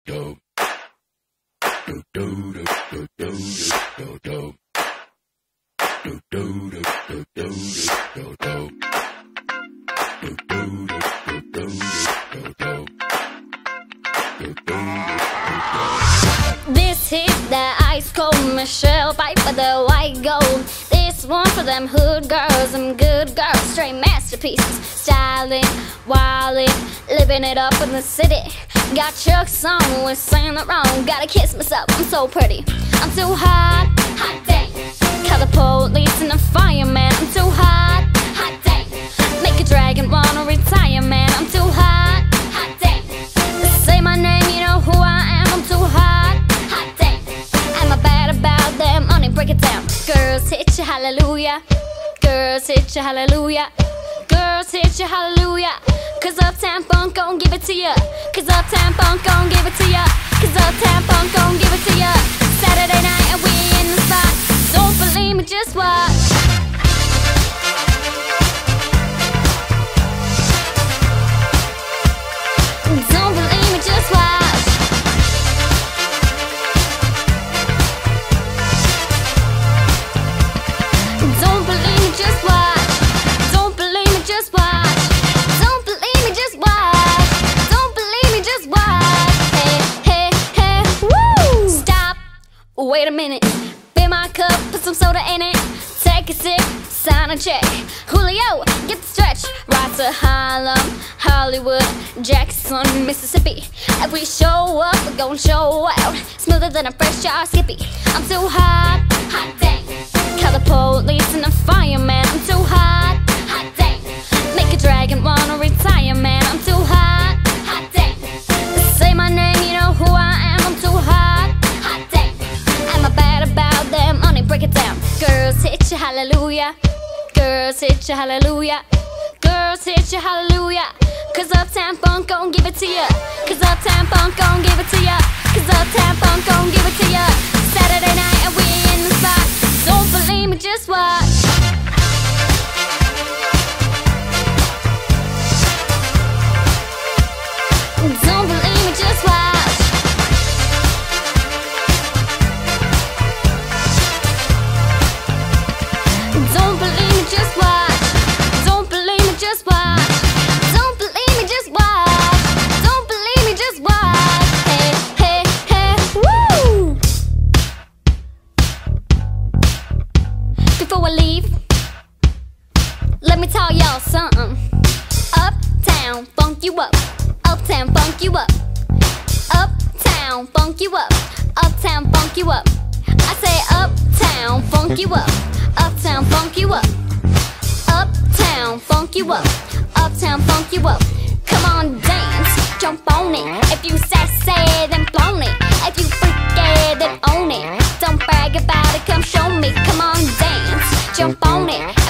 This hit that ice cold Michelle pipe with the white gold. This one for them hood girls, them good girls, straight masterpieces. Styling, wildin', living it up in the city. Got Chuck's on, we're saying it wrong. Gotta kiss myself, I'm so pretty. I'm too hot, hot dang. Call the police and the fireman. I'm too hot, hot dang. Make a dragon wanna retire, man. I'm too hot, hot dang. Say my name, you know who I am. I'm too hot, hot dang. Am I bad about them? Honey, break it down. Girls hit you, hallelujah. Girls hit you, hallelujah. Girls hit you, hallelujah. Cause Uptown Funk gon' give it to ya. Cause Uptown Funk gon' give it to ya. Cause Uptown Funk gon' give it to ya. Saturday night and we in the spot. Don't believe me, just watch. Don't believe me, just watch. Don't believe me, just watch. Don't believe me, just watch. Don't believe me, just watch. Don't believe me, just watch. Hey, hey, hey, woo! Stop, wait a minute. Fill my cup, put some soda in it. Take a sip, sign a check. Julio, get the stretch. Right to Harlem, Hollywood, Jackson, Mississippi. If we show up, we're gon' show out. Smoother than a fresh jar skippy. I'm too hot, hot dang. Call the police and the fireman. I'm too hot, hot dang. Make a dragon wanna retire, man. I'm too hot, hot dang. Say my name, you know who I am. I'm too hot, hot dang. Am I bad about them? Honey, break it down. Girls hit you, hallelujah. Girls hit you, hallelujah. Girls hit you, hallelujah. Cause Uptown Funk gon' give it to ya. Cause Uptown Funk gon' give it to ya. Cause Uptown Funk gon' give it to ya. Saturday night and we in the spot. Don't believe me, just watch. Don't believe me, just watch. Don't believe me, just watch. Don't believe me, just watch. Don't believe me, just watch. Don't believe me, just watch. Hey, hey, hey, woo! Before I leave, let me tell y'all something. Uptown, funk you up. Uptown, funk you up. Uptown, funk you up. Uptown, funk you up. I say uptown, funk you up. Uptown, funk you up. Uptown, funk you up. Uptown, funk you up. Come on, dance, jump on it. If you sassy, then flown it. If you freaky, then own it. Don't brag about it, come show me. Come on, dance, jump on it.